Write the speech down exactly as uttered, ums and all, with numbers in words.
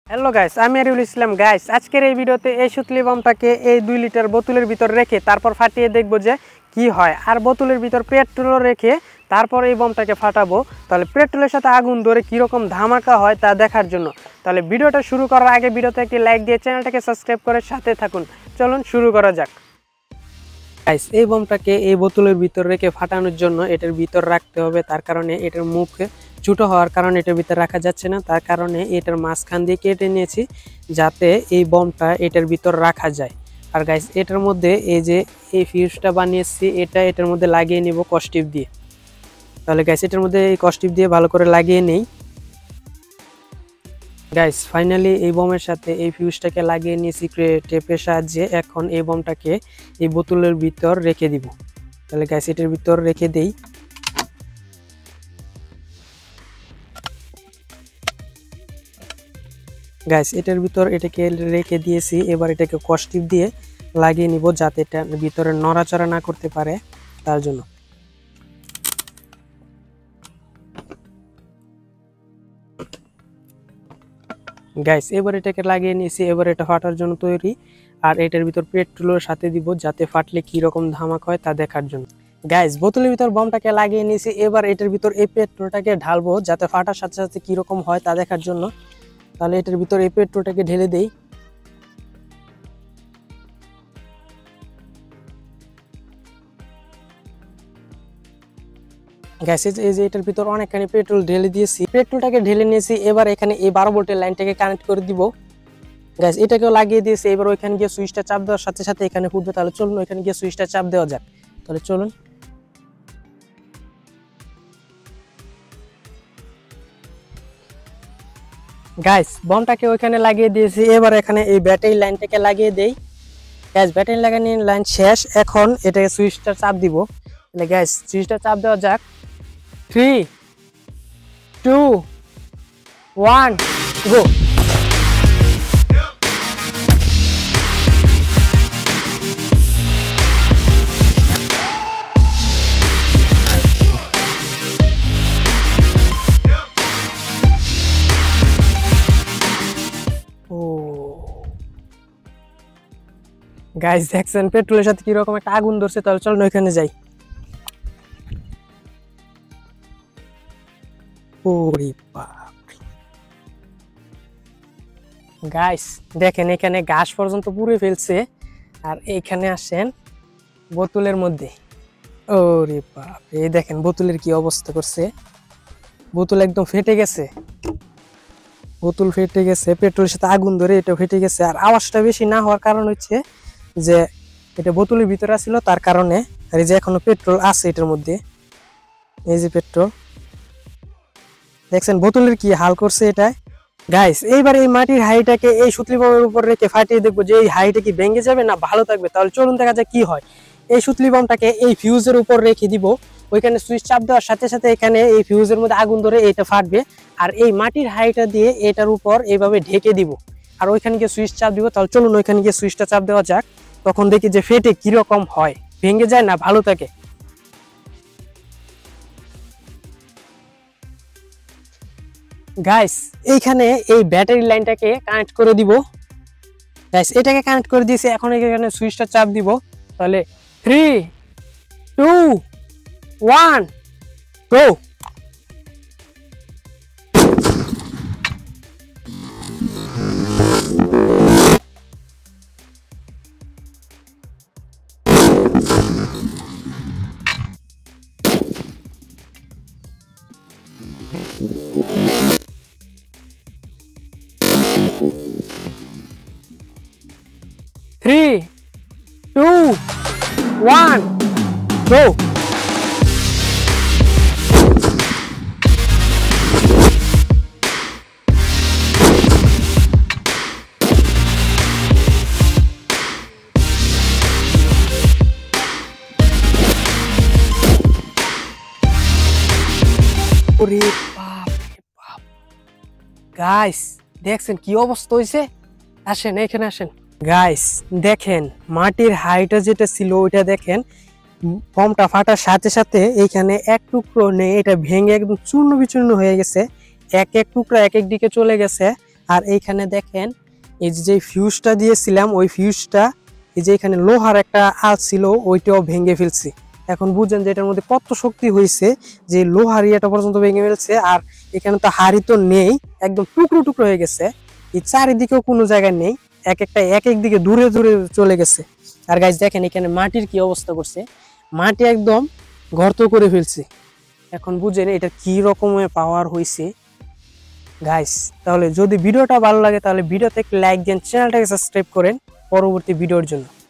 Hello guys, আমি আরিউল ইসলাম। Guys, আজকের এই ভিডিওতে এই সুতলি বমটাকে এই দুই লিটার বোতলের ভিতর রেখে তারপর ফাটিয়ে দেখব যে কি হয়। আর বোতলের ভিতর পেট্রোল রেখে তারপর এই বমটাকে ফাটাবো। তাহলে পেট্রোলের সাথে আগুন ধরে কীরকম ধামাকা হয় তা দেখার জন্য তাহলে ভিডিওটা শুরু করার আগে ভিডিওতে একটি লাইক দিয়ে চ্যানেলটাকে সাবস্ক্রাইব করে সাথে থাকুন। চলুন শুরু করা যাক। গাইস, এই বমটাকে এই বোতলের ভিতর রেখে ফাটানোর জন্য এটার ভিতর রাখতে হবে। তার কারণে এটার মুখে ছোটো হওয়ার কারণে এটার ভিতরে রাখা যাচ্ছে না, তার কারণে এটার মাঝখান দিয়ে কেটে নিয়েছি যাতে এই বমটা এটার ভিতর রাখা যায়। আর গাইস, এটার মধ্যে এই যে এই ফিউজটা বানিয়েছি এটা এটার মধ্যে লাগিয়ে নিব কস্টিপ দিয়ে। তাহলে গাইস, এটার মধ্যে এই কস্টিপ দিয়ে ভালো করে লাগিয়ে নেই। গাইস, ফাইনালি এই বমের সাথে এই ফিউজটাকে লাগিয়ে নিয়েছি টেপের সাহায্যে। এখন এই বমটাকে এই বোতলের ভিতর রেখে দিব। তাহলে গাইস, এটার ভিতর রেখে দেই। গাইস, এটার ভিতর এটাকে রেখে দিয়েছি। এবার এটাকে কস্টিপ দিয়ে লাগিয়ে নিব যাতে এটা ভিতরে নড়াচড়া না করতে পারে, তার জন্য। গাইস, এবার এটাকে লাগিয়ে নিয়েছি। এবার এটা ফাটার জন্য তৈরি। আর এটার ভিতর পেট্রোলের সাথে দিব যাতে ফাটলে কি রকম ধামাক হয় তা দেখার জন্য। গাইস, বোতলের ভিতর বমটাকে লাগিয়ে নিয়েছি। এবার এটার ভিতর এই পেট্রোলটাকে ঢালবো যাতে ফাটার সাথে সাথে কি রকম হয় তা দেখার জন্য। তাহলে এটার ভিতর এই পেট্রোলটাকে ঢেলে দেই। গাইস, এই যে এটার ভিতর অনেকখানি পেট্রোল ঢেলে দিয়েছি। পেট্রোলটাকে ঢেলে নিয়েছি। এবার এখানে এই বারো ভোল্টের লাইনটাকে কানেক্ট করে দিব। গাইস, এটাকেও লাগিয়ে দিয়েছি। এবার ওইখানে গিয়ে সুইচটা চাপ দেওয়ার সাথে সাথে এখানে ফুটবে। তাহলে চলুন ওইখানে গিয়ে সুইচটা চাপ দেওয়া যাক। তাহলে চলুন। গাইস, বমটাকে ওইখানে লাগিয়ে দিয়েছি। এবার এখানে এই ব্যাটারি লাইনটাকে লাগিয়ে দেই। গ্যাস, ব্যাটারি লাগানো লাইন শেষ। এখন এটাকে সুইচটা চাপ দিব। তাহলে গ্যাস, সুইচটা চাপ দেওয়া যাক। Three two one go. Guys, দেখছেন পেট্রোলের সাথে কিরকম একটা আগুন ধরছে। তাহলে চলুন ওইখানে যাই। ওরে বাপ! গাইস, দেখেন এখানে ঘাস পর্যন্ত পুড়ে ফেলছে। আর এইখানে আসেন বোতলের মধ্যে। ওরে বাপ! এই দেখেন বোতলের কি অবস্থা করছে। বোতল একদম ফেটে গেছে। বোতল ফেটে গেছে, পেট্রোলের সাথে আগুন ধরে এটা ফেটে গেছে। আর আওয়াজটা বেশি না হওয়ার কারণ হচ্ছে যে এটা বোতলের ভিতরে ছিল, তার কারণে। আর এই যে এখনো পেট্রোল আছে এটার মধ্যে। এই যে পেট্রোল দেখছেন বোতলের কি হাল করছে এটা। গাইস, এইবার এই মাটির হাঁড়িটাকে এই সুতলি বমের উপর রেখে ফাটিয়ে দেখবো যে এই হাঁড়িটা কি ভেঙে যাবে না ভালো থাকবে। তাহলে চলুন দেখা যায় কি হয়। এই সুতলি বমটাকে এই ফিউজের উপর রেখে দিব। ওইখানে সুইচ চাপ দেওয়ার সাথে সাথে এখানে এই ফিউজের মধ্যে আগুন ধরে এটা ফাটবে। আর এই মাটির হাঁড়িটা দিয়ে এটার উপর এইভাবে ঢেকে দিব। আর ওইখানে গিয়ে সুইচ চাপ দিব। তাহলে চলুন ওইখানে গিয়ে সুইচটা চাপ দেওয়া যাক। তখন দেখি যে ফেটে কিরকম হয়, ভেঙে যায় না ভালো থাকে। গাইস, এইখানে এই ব্যাটারি লাইনটাকে কানেক্ট করে দিব। গাইস, এটাকে কানেক্ট করে দিয়েছি। এখন এখানে সুইচটা চাপ দিব। তাহলে three two one go. Three two one go. ওরে বাপ রে বাপ! গাইস, দেখছেন কি অবস্থা হয়েছে। আসেন এখানে আসেন। গাইস, দেখেন মাটির হাইটা যেটা ছিল ওইটা দেখেন বমটা ফাটার সাথে সাথে এইখানে এক টুকরো নেই, এটা ভেঙে একদম চূর্ণ বিচূর্ণ হয়ে গেছে। এক এক টুকরা এক এক দিকে চলে গেছে। আর এইখানে দেখেন এই যে ফিউজটা দিয়েছিলাম ওই ফিউজটা এই যে এখানে লোহার একটা আঁচ ছিল ওইটাও ভেঙে ফেলছি। এখন বুঝেন যে এটার মধ্যে কত শক্তি হয়েছে যে লোহার ইয়েটা পর্যন্ত ভেঙে ফেলছে। আর এখানে তো হাড়ি তো নেই, একদম টুকরো টুকরো হয়ে গেছে। এই চারিদিকেও কোনো জায়গায় নেই, এক একটা এক এক দিকে দূরে দূরে চলে গেছে। আর গাইস দেখেন এখানে মাটির কি অবস্থা করছে, মাটি একদম গর্ত করে ফেলছে। এখন বুঝেন এটা কি রকমের পাওয়ার হয়েছে গাইস। তাহলে যদি ভিডিওটা ভালো লাগে তাহলে ভিডিওতে লাইক দেন, চ্যানেলটাকে সাবস্ক্রাইব করেন পরবর্তী ভিডিওর জন্য।